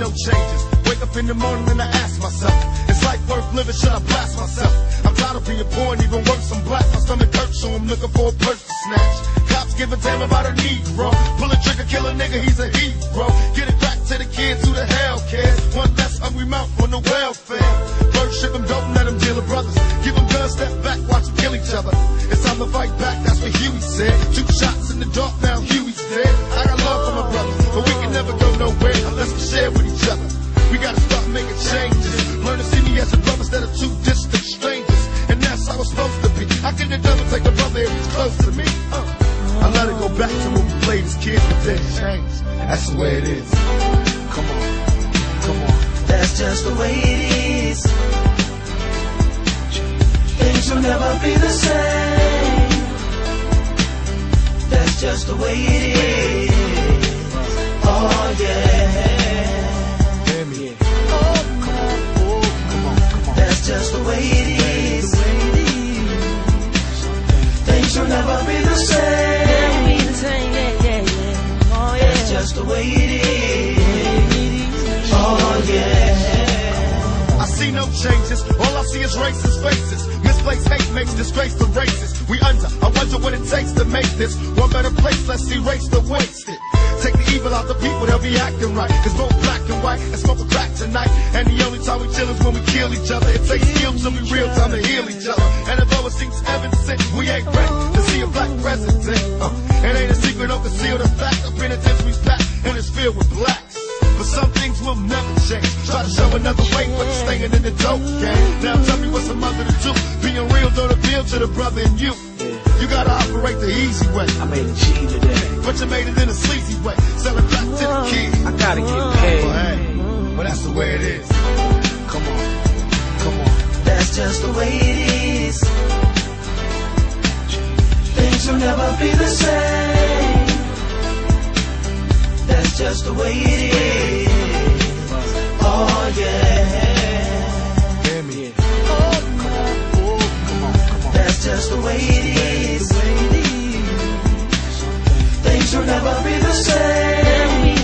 no changes. Wake up in the morning and I ask myself, is life worth living? Should I blast myself? I'm tired of being poor and even worse, I'm black. My stomach hurts, so I'm looking for a purse to snatch. Cops give a damn about a Negro. Pull a trigger, kill a nigga, he's a hero. Get it back to the kids, who the hell cares? One less hungry mouth on the welfare. First ship them, don't let them deal with brothers. Give them guns, step back, watch them kill each other. It's time to fight back, that's what Huey said. 2 shots in the dark, now Huey's dead. I got love for my brothers, but we can never go nowhere unless we share with each other. We gotta start making changes. Learn to see me as a brother instead of 2 distant strangers. And that's how it's supposed to be. How can the devil take a brother if he's close to me? I let it go back to when we played as kids, but then changed. That's the way it is. Come on, come on. That's just the way it is. Things will never be the same. That's just the way it is. Oh yeah. That's just the way it is. Things will never be the same. That's just the way it is. Oh yeah. I see no changes, all I see is racist faces. Misplaced hate makes disgrace to races. We under, I wonder what it takes to make this one better place. Let's erase the wasted. Take the evil out the people, they'll be acting right. Cause both black and white and smoke a crack tonight. And the only time we chill is when we kill each other. It takes skill to be real time to heal each other. And although it seems evident, we ain't ready to see a black president. It ain't a secret, don't conceal the fact. The penitentiary's packed and it's filled with blacks. But some things will never change. Try to show another way, but you're staying in the dope game. Now tell me what's a mother to do. Being real don't appeal to the brother in you. You gotta operate the easy way. I made a G today, but you made it in a sleazy way. Sell it back to the kids. I gotta get paid. Well, hey, well that's the way it is. Come on, come on. That's just the way it is. Things will never be the same. That's just the way it is. Oh yeah. Hear me. That's just the way it is. Things will never be the same.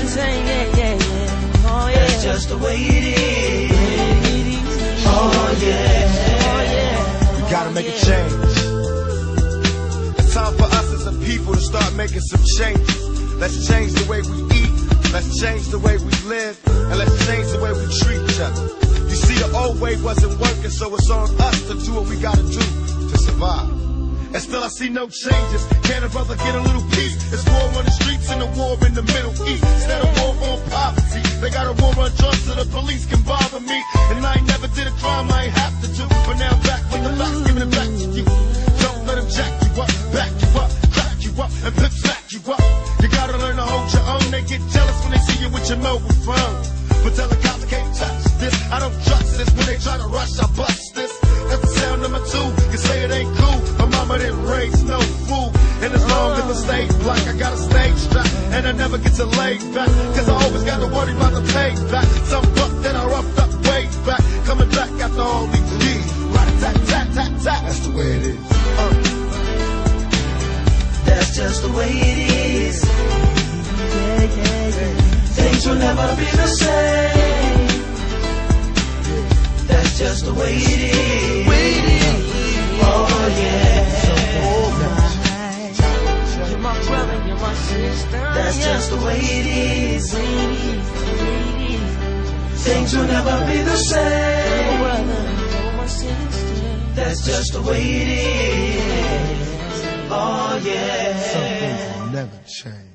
That's just the way it is. Oh yeah. We gotta make a change. It's time for us as a people to start making some changes. Let's change the way we eat. Let's change the way we live. And let's change the way we treat each other. You see, the old way wasn't working, so it's on us to do what we gotta do to survive. And still I see no changes. Can a brother get a little peace? It's war on the streets and a war in the Middle East. Instead of war on poverty, they got a war on drugs so the police can bother me. And I ain't never did a crime I ain't have to do. But now I'm back with the facts, giving it back to you. Don't let them jack you up, back you up, crack you up, and pimp smack you up. You gotta learn to hold your own. They get jealous when they see you with your mobile phone. But tell the cops can't touch this. I don't trust this. When they try to rush, I bust this. That's the sound number 2. You say it ain't cool. My mama didn't raise no fool. And as long as I stay black, I got a stage strap. And I never get to lay back. Cause I always got to worry about the payback. Some buck that I roughed up way back. Coming back after all these years. Rat-a-tat-tat-tat-tat. That's the way it is. That's just the way it is. Things will never be the same. That's just the way it is. Oh yeah. You're my brother, you're my sister. That's just the way it is. Things will never be the same. That's just the way it is. Oh yeah. Some things will never change.